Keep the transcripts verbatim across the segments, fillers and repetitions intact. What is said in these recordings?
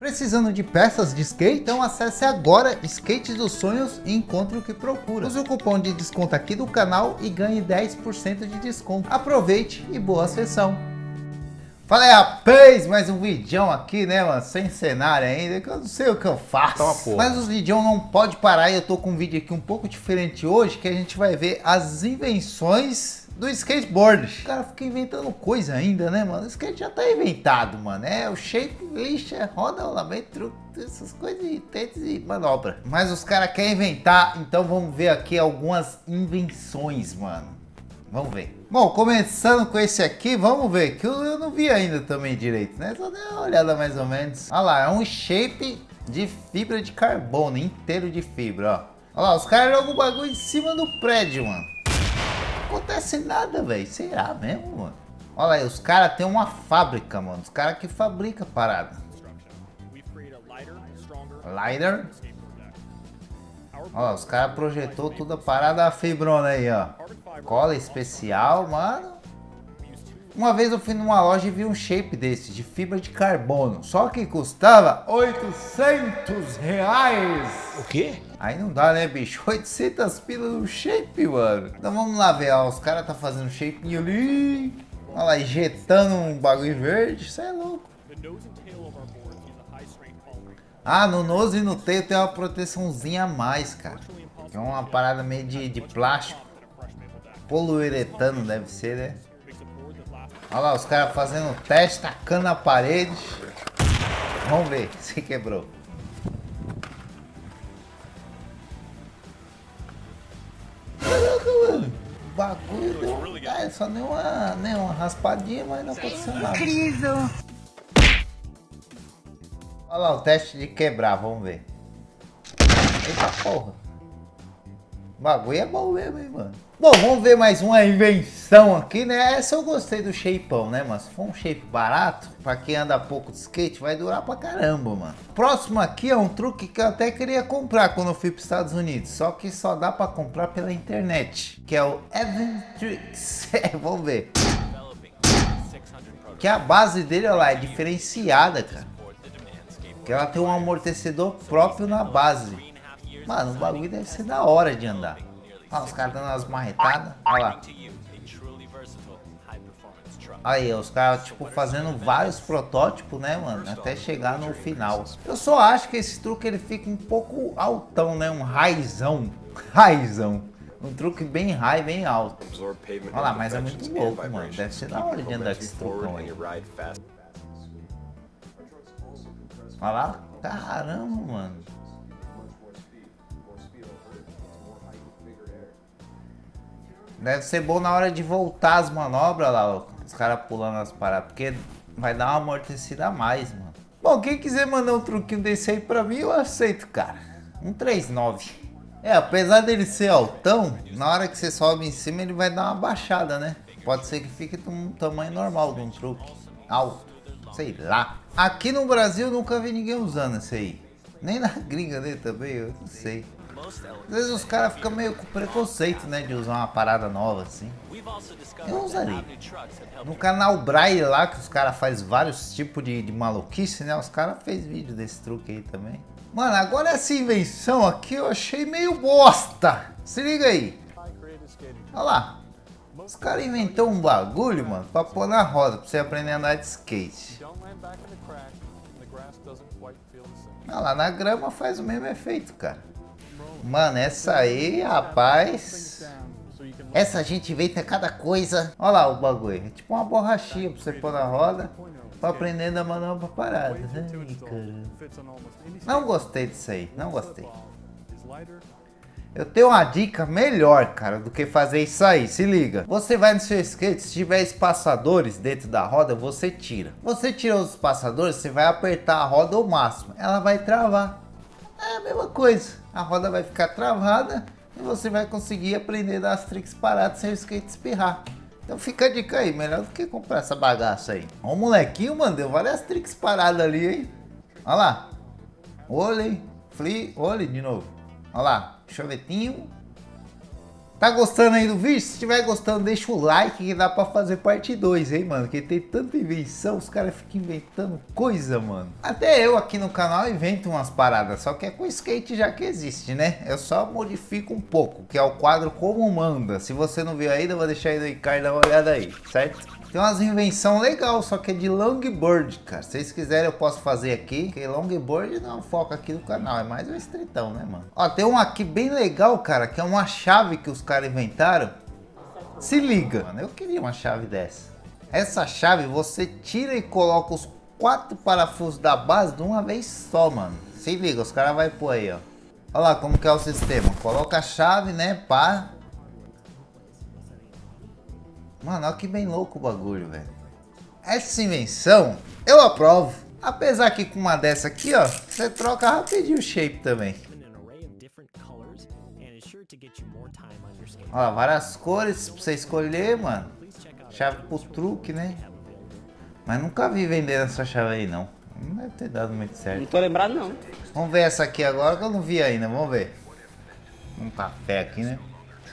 Precisando de peças de skate? Então acesse agora Skate dos Sonhos e encontre o que procura. Use o cupom de desconto aqui do canal e ganhe dez por cento de desconto. Aproveite e boa sessão. Fala aí, rapaz, mais um vídeo aqui, né, mano, sem cenário ainda, que eu não sei o que eu faço. Tá, mas os vídeos não pode parar e eu tô com um vídeo aqui um pouco diferente hoje, que a gente vai ver as invenções do skateboard. O cara fica inventando coisa ainda, né, mano? O skate já tá inventado, mano. É o shape, lixa, roda, rolamento, truque, essas coisas de tênis e manobra. Mas os caras querem inventar, então vamos ver aqui algumas invenções, mano. Vamos ver. Bom, começando com esse aqui, vamos ver, que eu não vi ainda também direito, né? Só dei uma olhada mais ou menos. Olha lá, é um shape de fibra de carbono, inteiro de fibra, ó. Olha lá, os caras jogam o bagulho em cima do prédio, mano. Não acontece nada, velho. Será mesmo, mano? Olha aí, os caras têm uma fábrica, mano. Os caras que fabricam parada. Lighter. Ó, os caras projetou toda a parada fibrona aí, ó. Cola especial, mano. Uma vez eu fui numa loja e vi um shape desse, de fibra de carbono. Só que custava oitocentos reais. O quê? Aí não dá, né, bicho? oitocentas pilas no shape, mano. Então vamos lá ver, ó. Os caras tá fazendo shape ali. Olha lá, injetando um bagulho verde. Isso é louco. Ah, no nose e no tail tem uma proteçãozinha a mais, cara. É uma parada meio de, de plástico. Poliuretano deve ser, né? Olha lá, os caras fazendo teste, tacando na parede. Vamos ver se quebrou. Caraca, mano. O bagulho deu... É, só nem uma, nem uma raspadinha, mas não aconteceu nada. Incrível. Olha lá o teste de quebrar, vamos ver. Eita porra. O bagulho é bom mesmo, hein, mano. Bom, vamos ver mais uma invenção aqui, né? Essa eu gostei do shapeão, né, mano? Se for um shape barato, pra quem anda pouco de skate, vai durar pra caramba, mano. Próximo aqui é um truque que eu até queria comprar quando eu fui pros Estados Unidos. Só que só dá pra comprar pela internet. Que é o Event Tricks. Vamos ver. Que a base dele, olha lá, é diferenciada, cara. Que ela tem um amortecedor próprio na base. Mano, o bagulho deve ser da hora de andar. Olha os caras dando umas marretadas. Olha lá. Aí, os caras, tipo, fazendo vários protótipos, né, mano? Até chegar no final. Eu só acho que esse truque, ele fica um pouco altão, né? Um raizão. Raizão. Um truque bem high, bem alto. Olha lá, mas é muito louco, mano. Deve ser da hora de andar com esse trucão aí. Olha lá. Caramba, mano. Deve ser bom na hora de voltar as manobras lá, ó. Os caras pulando as paradas, porque vai dar uma amortecida a mais, mano. Bom, quem quiser mandar um truquinho desse aí pra mim, eu aceito, cara. um três nove. É, apesar dele ser altão, na hora que você sobe em cima ele vai dar uma baixada, né? Pode ser que fique um tamanho normal de um truque alto, sei lá. Aqui no Brasil eu nunca vi ninguém usando esse aí. Nem na gringa dele também, eu não sei. Às vezes os caras ficam meio com preconceito, né, de usar uma parada nova assim. Eu usaria. No canal Braille lá, que os caras fazem vários tipos de, de maluquice, né, os caras fez vídeo desse truque aí também. Mano, agora essa invenção aqui eu achei meio bosta. Se liga aí. Olha lá. Os caras inventou um bagulho, mano, pra pôr na roda, pra você aprender a andar de skate. Olha lá, na grama faz o mesmo efeito, cara. Mano, essa aí, rapaz. Essa a gente inventa cada coisa. Olha lá o bagulho. É tipo uma borrachinha pra você pôr na roda. Pra aprender a manobra parada. Ai, caramba. Não gostei disso aí. Não gostei. Eu tenho uma dica melhor, cara, do que fazer isso aí. Se liga. Você vai no seu skate, se tiver espaçadores dentro da roda, você tira. Você tira os espaçadores, você vai apertar a roda ao máximo. Ela vai travar. É a mesma coisa. A roda vai ficar travada e você vai conseguir aprender a dar as tricks paradas sem o skate espirrar. Então fica a dica aí, melhor do que comprar essa bagaça aí. Ó, o molequinho, mano, deu várias tricks paradas ali, hein? Olha lá. Olhe, flip, olhe de novo. Olha lá, chovetinho. Tá gostando aí do vídeo? Se estiver gostando, deixa o like que dá pra fazer parte dois, hein, mano? Porque tem tanta invenção, os caras ficam inventando coisa, mano. Até eu aqui no canal invento umas paradas, só que é com skate já que existe, né? Eu só modifico um pouco, que é o quadro Como Manda. Se você não viu ainda, eu vou deixar aí no Ricardo dar uma olhada aí, certo? Tem umas invenções legais, só que é de longboard, cara. Se vocês quiserem, eu posso fazer aqui. Porque longboard não foca aqui no canal, é mais um estreitão, né, mano? Ó, tem um aqui bem legal, cara, que é uma chave que os caras inventaram. Se liga, mano, eu queria uma chave dessa. Essa chave você tira e coloca os quatro parafusos da base de uma vez só, mano. Se liga, os caras vão pôr aí, ó. Olha lá como que é o sistema. Coloca a chave, né, pá. Mano, olha que bem louco o bagulho, velho. Essa invenção, eu aprovo. Apesar que com uma dessa aqui, ó, você troca rapidinho o shape também. Ó, várias cores pra você escolher, mano. Chave pro truque, né? Mas nunca vi vender essa chave aí, não. Não deve ter dado muito certo. Não tô lembrado, não. Vamos ver essa aqui agora que eu não vi ainda. Vamos ver. Um café aqui, né?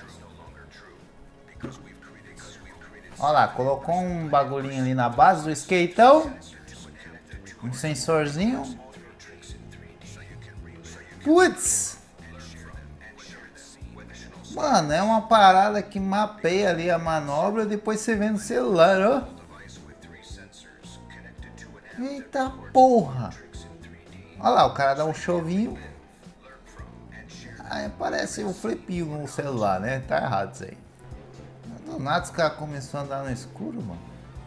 Olha lá, colocou um bagulhinho ali na base do skateão. Um sensorzinho. Putz! Mano, é uma parada que mapeia ali a manobra, depois você vê no celular, ó. Eita porra! Olha lá, o cara dá um chovinho. Aí aparece um flipinho no celular, né? Tá errado isso aí. Do nada os caras começaram a andar no escuro, mano.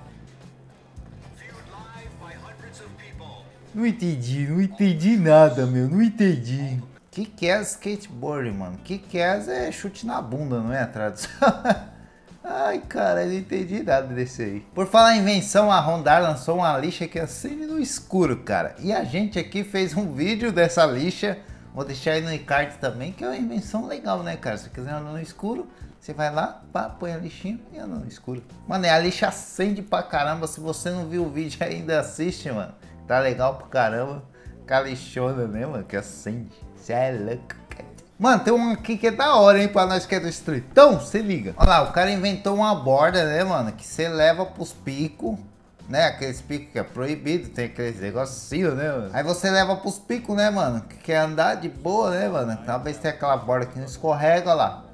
Não entendi, não entendi nada, meu. Não entendi. Que que é skateboard, mano? Que que é chute na bunda, não é a tradução? Ai, cara, eu não entendi nada desse aí. Por falar em invenção, a Rondar lançou uma lixa que acende no escuro, cara. E a gente aqui fez um vídeo dessa lixa. Vou deixar aí no Ricardo também, que é uma invenção legal, né, cara? Se você quiser andar no escuro, você vai lá, pá, põe a lixinha e anda no escuro. Mano, a lixa acende pra caramba. Se você não viu o vídeo ainda, assiste, mano. Tá legal pra caramba. Calixona, né, mano? Que acende. Cê é louco, cara. Mano, tem um aqui que é da hora, hein? Pra nós que é do streetão, se liga. Olha lá, o cara inventou uma borda, né, mano? Que você leva pros picos. Né, aqueles picos que é proibido, tem aqueles negocinhos, né, mano? Aí você leva pros picos, né, mano? Que quer andar de boa, né, mano? Talvez tenha aquela borda que não escorrega, olha lá.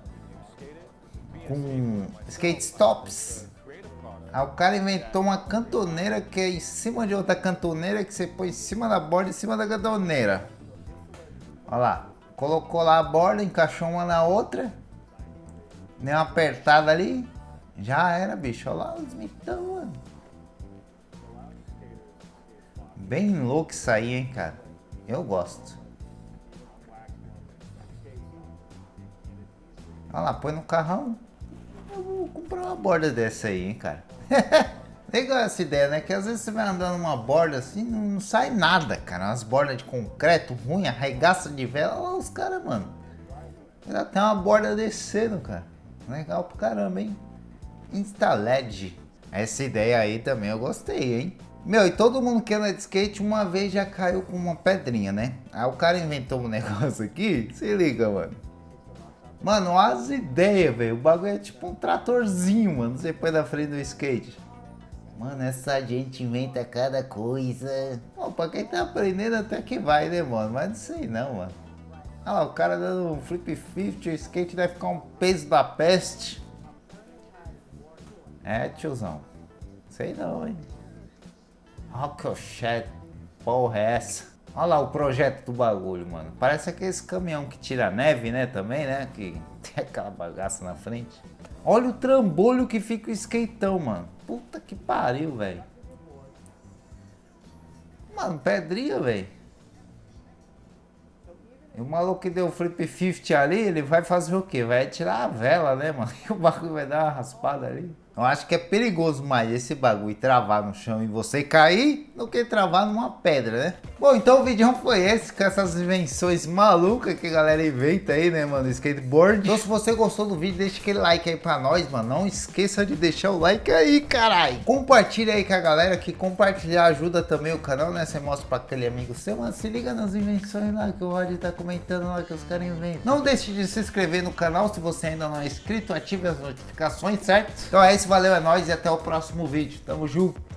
Com skate stops. Aí o cara inventou uma cantoneira que é em cima de outra cantoneira que você põe em cima da borda, em cima da cantoneira. Olha lá. Colocou lá a borda, encaixou uma na outra. Deu uma apertada ali. Já era, bicho. Olha lá os mitão, mano. Bem louco isso aí, hein, cara. Eu gosto. Olha lá, põe no carrão. Eu vou comprar uma borda dessa aí, hein, cara. Legal essa ideia, né? Que às vezes você vai andando numa borda assim, não, não sai nada, cara. Umas bordas de concreto ruim, arregaça de vela. Olha lá os caras, mano. Já tem uma borda descendo, cara. Legal pra caramba, hein? Instaled. Essa ideia aí também eu gostei, hein? Meu, e todo mundo que anda de skate uma vez já caiu com uma pedrinha, né? Aí o cara inventou um negócio aqui, se liga, mano. Mano, as ideias, velho. O bagulho é tipo um tratorzinho, mano. Você põe na frente do skate. Mano, essa gente inventa cada coisa. Pô, pra quem tá aprendendo até que vai, né, mano? Mas não sei não, mano. Olha lá, o cara dando um flip cinquenta, o skate deve ficar um peso da peste. É, tiozão. Sei não, hein. Olha que chat, porra é essa? Olha lá o projeto do bagulho, mano. Parece aqueles caminhão que tira neve, né, também, né? Que tem aquela bagaça na frente. Olha o trambolho que fica o skateão, mano. Puta que pariu, velho. Mano, pedrinha, velho. E o maluco que deu o flip cinquenta ali, ele vai fazer o quê? Vai tirar a vela, né, mano? E o bagulho vai dar uma raspada ali. Eu acho que é perigoso mais esse bagulho travar no chão e você cair do que travar numa pedra, né? Bom, então o vídeo foi esse, com essas invenções malucas que a galera inventa aí, né, mano? Skateboard. Então se você gostou do vídeo, deixa aquele like aí pra nós, mano. Não esqueça de deixar o like aí, caralho. Compartilha aí com a galera, que compartilhar ajuda também o canal, né? Você mostra pra aquele amigo seu, mano. Se liga nas invenções lá que o Rod tá comentando lá que os caras inventam. Não deixe de se inscrever no canal se você ainda não é inscrito. Ative as notificações, certo? Então é isso, valeu, é nóis e até o próximo vídeo. Tamo junto.